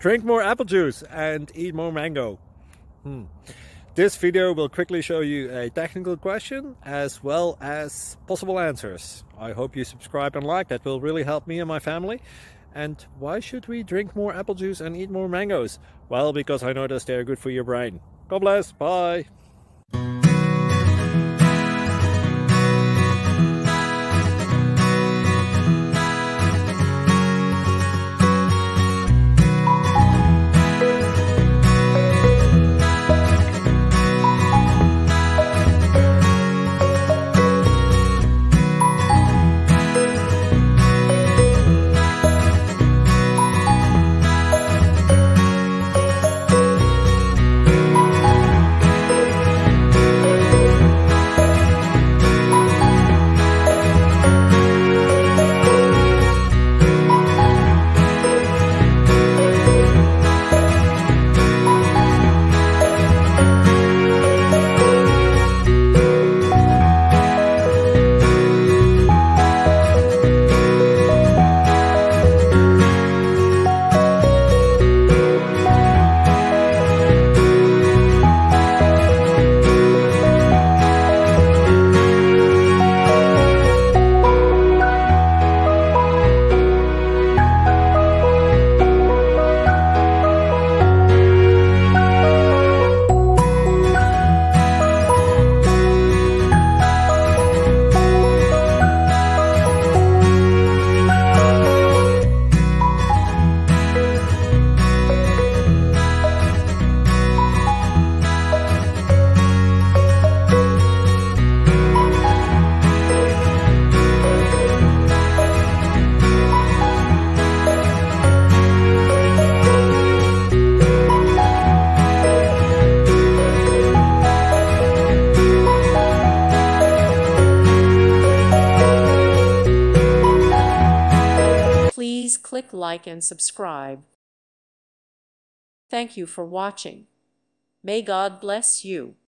Drink more apple juice and eat more mango. This video will quickly show you a technical question as well as possible answers. I hope you subscribe and like, that will really help me and my family. And why should we drink more apple juice and eat more mangoes? Well, because I noticed they're good for your brain. God bless, bye! Please click like and subscribe. Thank you for watching. May God bless you.